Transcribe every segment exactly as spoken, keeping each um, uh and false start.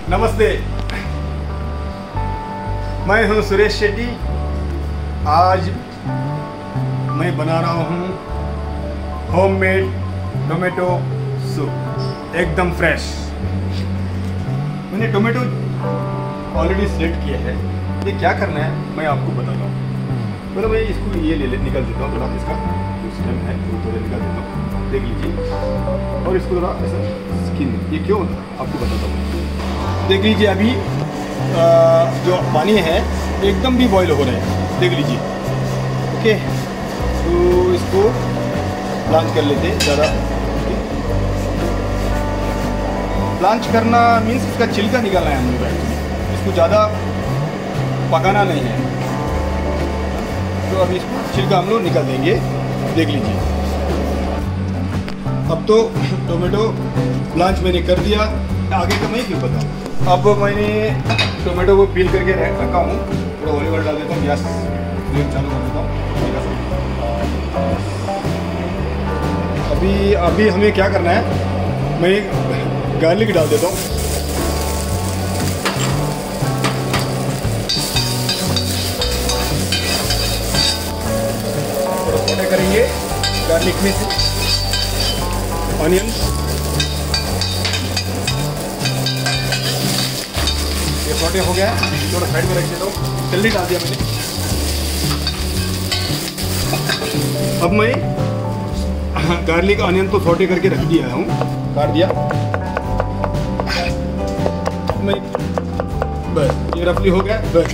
नमस्ते, मैं हूं सुरेश शेट्टी। आज मैं बना रहा हूं होममेड टोमेटो सूप, एकदम फ्रेश। मैंने टोमेटो ऑलरेडी सिलेक्ट किया है। ये क्या करना है मैं आपको बताता हूँ। पहले मैं इसको ये ले ले निकल देता हूँ, थोड़ा इसका जो स्टेम है वो थोड़ा निकाल देता हूँ, देख लीजिए। और इसको थोड़ा ऐसा स्किन, ये क्यों होता है आपको बताता हूँ। देख लीजिए, अभी आ, जो पानी है एकदम भी बॉईल हो रहा है, देख लीजिए। ओके, तो इसको ब्लांच कर लेते हैं ज़्यादा। ब्लांच करना मीन्स इसका छिलका निकालना है हम लोग, इसको ज़्यादा पकाना नहीं है। तो अभी इसको छिलका हम लोग निकाल देंगे, देख लीजिए। अब तो टोमेटो ब्लांच मैंने कर दिया, आगे का मैं फिर बताऊँ। अब मैंने टोमेटो को पील करके रखा हूँ, थोड़ा ऑलिव ऑयल डाल देता हूँ, गैस फ्लेम चालू कर देता हूँ। अभी अभी हमें क्या करना है, मैं गार्लिक डाल देता हूँ। थोड़ा सौटे करेंगे गार्लिक में से, ऑनियन, ये सौटे हो गया, थोड़ा साइड में रख देता हूँ। जल्दी डाल दिया मैंने। अब मैं गार्लिक ऑनियन तो सौटे करके रख दिया हूँ, काट दिया मैं, बस ये रफली हो गया। बस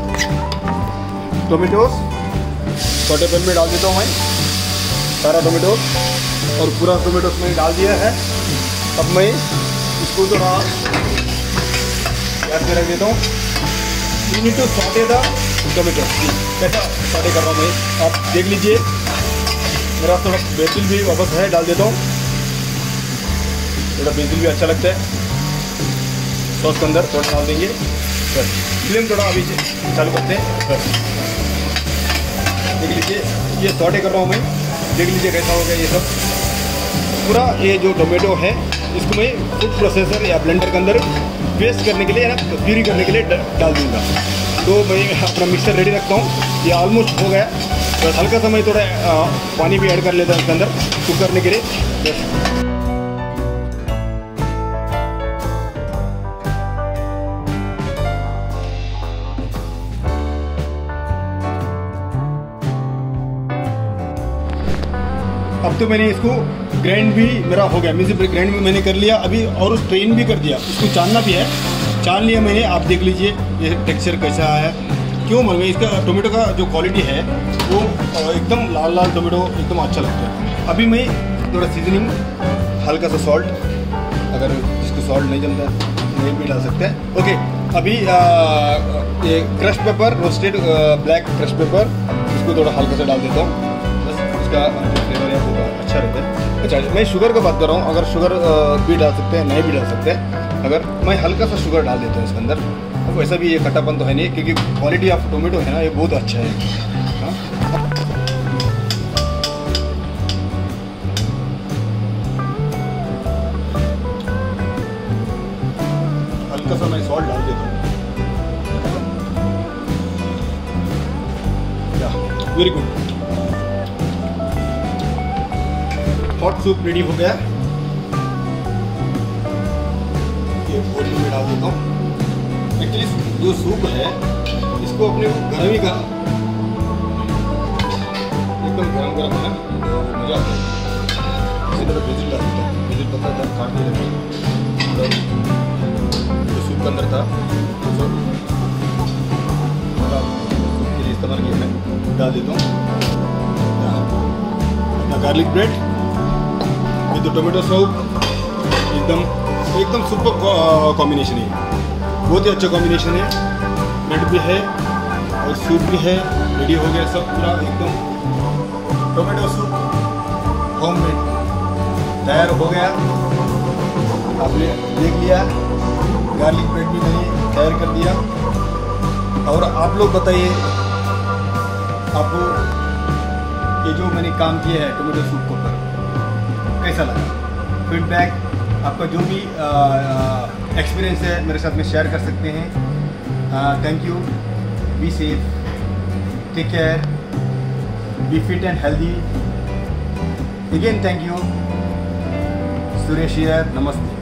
टोमेटोस छोटे पैन में डाल देता हूँ मैं, सारा टोमेटो, और पूरा टोमेटोस मैंने डाल दिया है। अब मैं इसको थोड़ा गैस पे रख देता हूँ। You need to sauté the tomato, कैसा सॉटे कर रहा हूँ मैं, आप देख लीजिए। मेरा थोड़ा बेसिल भी वापस है, डाल देता हूँ। थोड़ा बेसिल भी अच्छा लगता है सॉस के अंदर, थोड़ा डाल देंगे। बस फ्लेम थोड़ा अभी चालू करते हैं। बस देख लीजिए, ये सॉटे कर रहा हूँ मैं, देख लीजिए कैसा हो गया ये सब पूरा। ये जो टोमेटो है इसको मैं फूड प्रोसेसर या ब्लेंडर के अंदर पेस्ट करने के लिए, या ना प्यूरी करने के लिए डाल दूँगा। तो मैं अपना मिक्सर रेडी रखता हूँ, ये ऑलमोस्ट हो गया। बस हल्का सा मैं थोड़ा पानी भी ऐड कर लेता हूँ इसके अंदर कुक करने के लिए। बस अब तो मैंने इसको ग्राइंड भी मेरा हो गया, मीन्स ग्राइंड भी मैंने कर लिया अभी, और स्ट्रेन भी कर दिया। इसको छानना भी है, छान लिया मैंने। आप देख लीजिए ये टेक्सचर कैसा आया। क्यों मैं इसका टोमेटो का जो क्वालिटी है वो एकदम लाल लाल टोमेटो एकदम अच्छा लगता है। अभी मैं थोड़ा सीजनिंग, हल्का सा सॉल्ट, अगर इसको सॉल्ट नहीं जमता नहीं भी डाल सकते हैं। ओके, अभी आ, ये crush pepper, roasted black crush pepper, इसको थोड़ा हल्का सा डाल देता हूँ। इसका फ्लेवर है वो अच्छा रहता है। अच्छा, मैं शुगर का बात कर रहा हूँ, अगर शुगर भी डाल सकते हैं, नहीं भी डाल सकते हैं। अगर मैं हल्का सा शुगर डाल देता हूँ इसके अंदर, तो वैसा भी ये खट्टापन तो है नहीं, क्योंकि क्वालिटी ऑफ टोमेटो है ना, ये बहुत अच्छा है। हाँ? हल्का सा मैं सॉल्ट डाल देता हूँ। Very good, hot soup ready हो गया। ये बोल में डाल देता हूँ। एक्चुअली जो सूप है इसको अपने घर में का एकदम गरम गरम है ना, तो मजा आता है। इसी तरह बेसिल डाल देता हूँ, बेसिल पत्ता था काट के रखा, जो सूप के अंदर था वो सब सूप के लिए इस्तेमाल किया मैं, डाल देता हूँ। अपना garlic bread with tomato soup, एकदम एकदम सुपर कॉम्बिनेशन है, बहुत ही अच्छा कॉम्बिनेशन है। ब्रेड भी है और सूप भी है, रेडी हो गया सब पूरा एकदम। टोमेटो सूप होममेड तैयार हो गया, आपने देख लिया। गार्लिक ब्रेड भी मैंने तैयार कर दिया। और आप लोग बताइए आपको ये जो मैंने काम किया है टोमेटो सूप के ऊपर कैसा लगा। फीडबैक आपका जो भी एक्सपीरियंस है मेरे साथ में शेयर कर सकते हैं। Thank you, be safe, take care, be fit and healthy. Again thank you, Suresh here, नमस्ते।